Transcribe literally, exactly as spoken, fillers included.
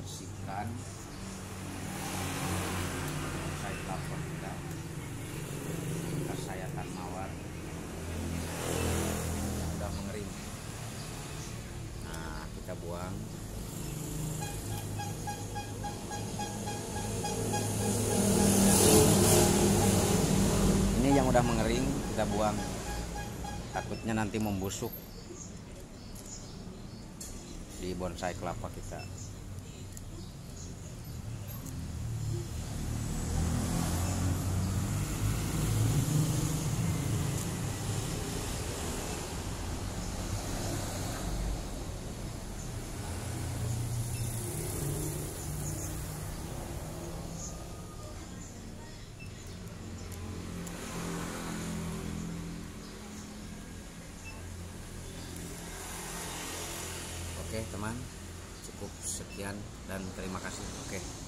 bersihkan bonsai kelapa kita, kita sayatan mawar yang udah mengering. Nah, kita buang. Ini yang udah mengering kita buang, takutnya nanti membusuk di bonsai kelapa kita. Oke teman, cukup sekian dan terima kasih. Oke.